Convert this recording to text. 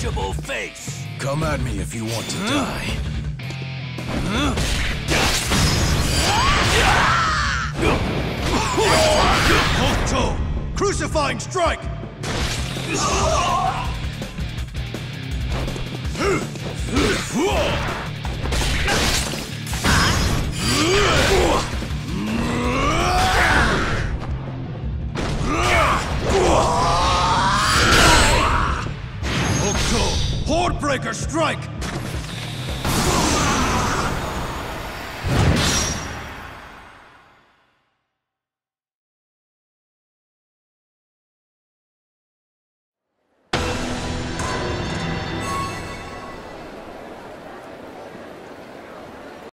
untouchable face. Come at me if you want to die. Hokuto! Crucifying strike! Hokuto! Horde breaker strike!